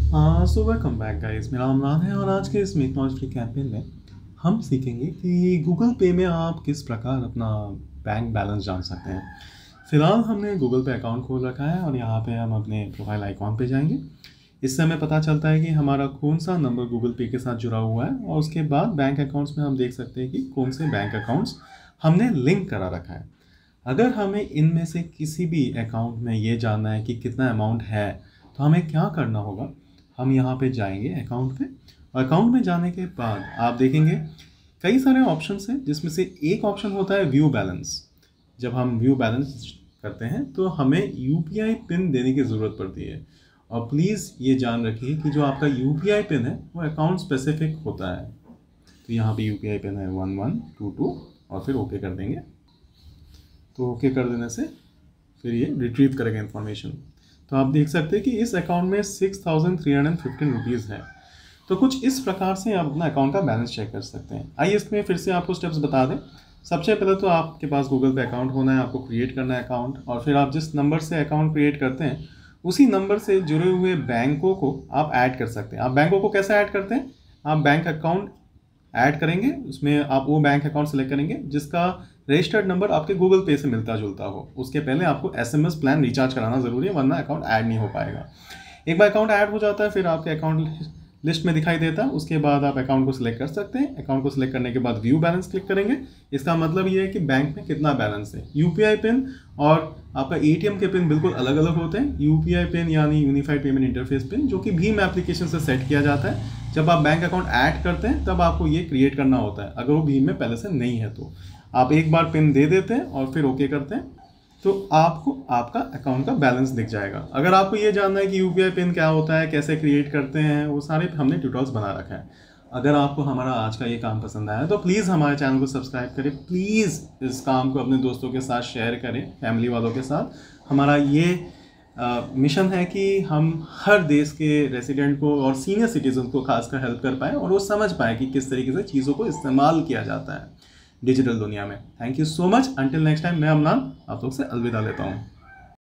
So welcome back guys, मेरा नाम अमरान है और आज के इस मेक नॉलेज फ्री कैंपेन में हम सीखेंगे कि गूगल पे में आप किस प्रकार अपना बैंक बैलेंस जान सकते हैं। फ़िलहाल हमने गूगल पे अकाउंट खोल रखा है और यहाँ पे हम अपने प्रोफाइल आइकॉन पे जाएंगे। इससे हमें पता चलता है कि हमारा कौन सा नंबर गूगल पे के साथ जुड़ा हुआ है और उसके बाद बैंक अकाउंट्स में हम देख सकते हैं कि कौन से बैंक अकाउंट्स हमने लिंक करा रखा है। अगर हमें इनमें से किसी भी अकाउंट में ये जानना है कि कितना अमाउंट है, तो हमें क्या करना होगा। हम यहाँ पे जाएंगे अकाउंट पे और अकाउंट में जाने के बाद आप देखेंगे कई सारे ऑप्शंस हैं, जिसमें से एक ऑप्शन होता है व्यू बैलेंस। जब हम व्यू बैलेंस करते हैं तो हमें यूपीआई पिन देने की ज़रूरत पड़ती है। और प्लीज़ ये जान रखिए कि जो आपका यूपीआई पिन है वो अकाउंट स्पेसिफिक होता है। तो यहाँ पे यूपीआई पिन है 1122 और फिर ओके कर देंगे। तो ओके कर देने से फिर ये रिट्रीव करेगा इन्फॉर्मेशन। तो आप देख सकते हैं कि इस अकाउंट में 6315 रुपीज़ है। तो कुछ इस प्रकार से आप अपना अकाउंट का बैलेंस चेक कर सकते हैं। आइए इसमें फिर से आपको स्टेप्स बता दें। सबसे पहले तो आपके पास गूगल पे अकाउंट होना है, आपको क्रिएट करना है अकाउंट, और फिर आप जिस नंबर से अकाउंट क्रिएट करते हैं उसी नंबर से जुड़े हुए बैंकों को आप ऐड कर सकते हैं। आप बैंकों को कैसे ऐड करते हैं, आप बैंक अकाउंट ऐड करेंगे, उसमें आप वो बैंक अकाउंट सेलेक्ट करेंगे जिसका रजिस्टर्ड नंबर आपके गूगल पे से मिलता जुलता हो। उसके पहले आपको एसएमएस प्लान रिचार्ज कराना ज़रूरी है, वरना अकाउंट ऐड नहीं हो पाएगा। एक बार अकाउंट ऐड हो जाता है फिर आपके अकाउंट लिस्ट में दिखाई देता है। उसके बाद आप अकाउंट को सिलेक्ट कर सकते हैं। अकाउंट को सिलेक्ट करने के बाद व्यू बैलेंस क्लिक करेंगे। इसका मतलब ये है कि बैंक में कितना बैलेंस है। यूपीआई पिन और आपका एटीएम के पिन बिल्कुल अलग अलग होते हैं। यूपीआई पिन यानी यूनिफाइड पेमेंट इंटरफेस पिन, जो कि भीम एप्लीकेशन से सेट किया जाता है। जब आप बैंक अकाउंट ऐड करते हैं तब आपको ये क्रिएट करना होता है, अगर वो भीम में पहले से नहीं है तो। आप एक बार पिन दे देते हैं और फिर ओके करते हैं तो आपको आपका अकाउंट का बैलेंस दिख जाएगा। अगर आपको ये जानना है कि यूपीआई पिन क्या होता है, कैसे क्रिएट करते हैं, वो सारे हमने ट्यूटोरियल्स बना रखा है। अगर आपको हमारा आज का ये काम पसंद आया तो प्लीज़ हमारे चैनल को सब्सक्राइब करें। प्लीज़ इस काम को अपने दोस्तों के साथ शेयर करें, फैमिली वालों के साथ। हमारा ये मिशन है कि हम हर देश के रेसिडेंट को और सीनियर सिटीजन को खासकर हेल्प कर पाएँ और वो समझ पाएँ कि किस तरीके से चीज़ों को इस्तेमाल किया जाता है डिजिटल दुनिया में। Thank you so much. Until next time, मैं अमनान आप लोग से अलविदा लेता हूँ।